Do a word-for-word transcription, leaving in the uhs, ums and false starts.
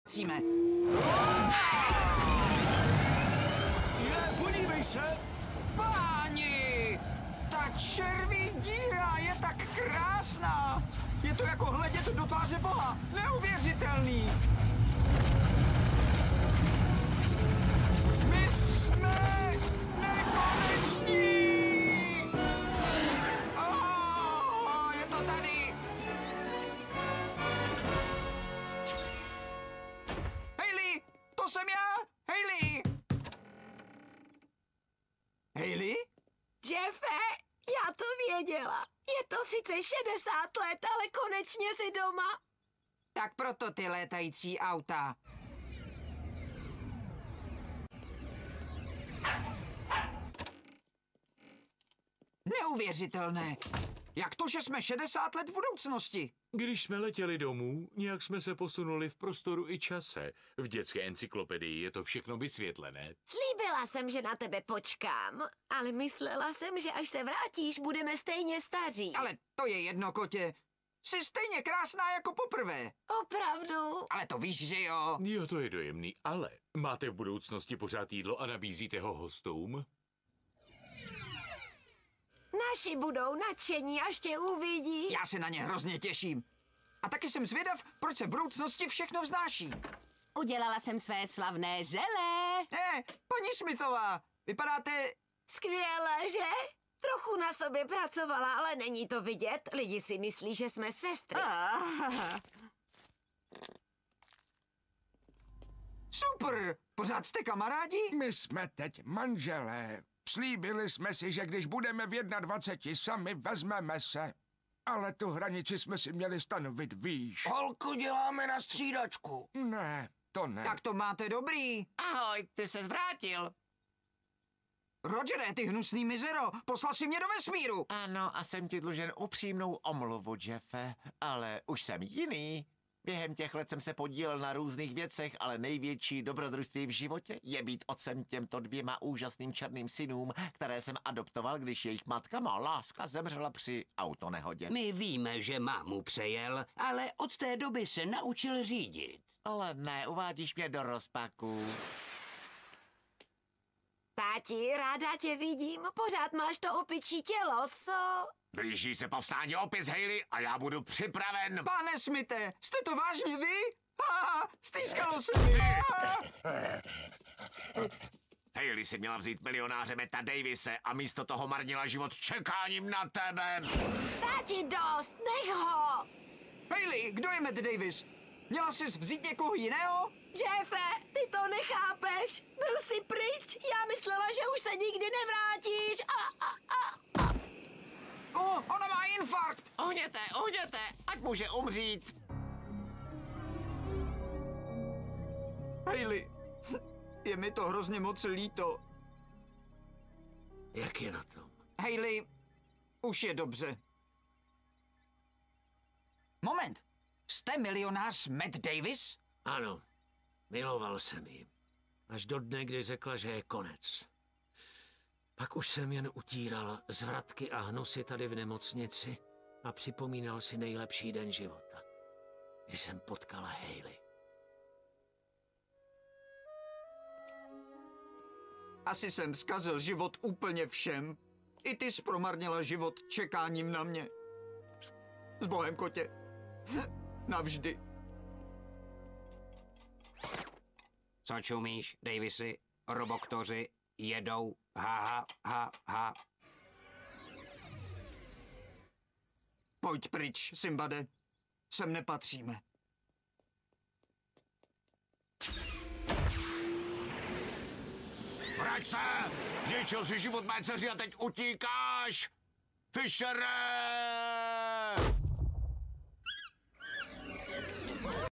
Címe. Je, podívej se! Páni! Ta červí díra je tak krásná! Je to jako hledět do tváře Boha. Neuvěřitelný! My jsme nekoneční! Oh, je to tady! Hayley! To jsem já! Hayley! Hayley? Jeffe, já to věděla. Je to sice šedesát let, ale konečně jsi doma. Tak proto ty létající auta. Neuvěřitelné. Jak to, že jsme šedesát let v budoucnosti? Když jsme letěli domů, nějak jsme se posunuli v prostoru i čase. V dětské encyklopedii je to všechno vysvětlené. Slíbila jsem, že na tebe počkám, ale myslela jsem, že až se vrátíš, budeme stejně staří. Ale to je jedno, kotě. Jsi stejně krásná jako poprvé. Opravdu? Ale to víš, že jo? Jo, to je dojemný, ale máte v budoucnosti pořád jídlo a nabízíte ho hostům? Naši budou nadšení, až tě uvidí. Já se na ně hrozně těším. A taky jsem zvědav, proč se v budoucnosti všechno vznáší. Udělala jsem své slavné želé. Eh, paní Smithová, vypadáte... Skvěle, že? Trochu na sobě pracovala, ale není to vidět. Lidi si myslí, že jsme sestry. Ah. Super! Pořád jste kamarádi? My jsme teď manželé. Slíbili jsme si, že když budeme v dvaceti jedné sami, vezmeme se. Ale tu hranici jsme si měli stanovit výš. Holku děláme na střídačku. Ne, to ne. Tak to máte dobrý. Ahoj, ty ses vrátil. Rogere, ty hnusný mizero, poslal si mě do vesmíru. Ano, a jsem ti dlužen upřímnou omluvu, Jeffe, ale už jsem jiný. Během těch let jsem se podílel na různých věcech, ale největší dobrodružství v životě je být otcem těmto dvěma úžasným černým synům, které jsem adoptoval, když jejich matka má láska zemřela při autonehodě. My víme, že mámu přejel, ale od té doby se naučil řídit. Ale ne, uvádíš mě do rozpaku. Táti, ráda tě vidím. Pořád máš to opičí tělo, co? Blíží se povstání opis, Hayley, a já budu připraven. Pane Smithe, jste to vážně vy? Ha, stýskalo se mi. Hayley si měla vzít milionáře Metta Davise a místo toho marnila život čekáním na tebe. Táti, dost, nech ho! Hayley, kdo je Matt Davis? Měla jsi vzít někoho jiného? Jeffe, ty to nechápeš. Byl jsi pryč. Já myslela, že už se nikdy nevrátíš. A, a, a, a. O, ona má infarkt. Uhněte, uhněte, ať může umřít. Hayley, je mi to hrozně moc líto. Jak je na tom? Hayley, už je dobře. Moment, jste milionář Matt Davis? Ano, miloval jsem ji. Až do dne, kdy řekla, že je konec. Pak už jsem jen utíral zvratky a hnusy tady v nemocnici a připomínal si nejlepší den života, kdy jsem potkala Hayley. Asi jsem zkazil život úplně všem. I ty jsi promarnila život čekáním na mě. S Bohem, kotě. Navždy. Co čumíš, Davisi? Roboktoři jedou. Ha, ha, ha, ha. Pojď pryč, Simbade. Sem nepatříme. Vrať se! Zničil si život mé dceři a teď utíkáš! Fischere!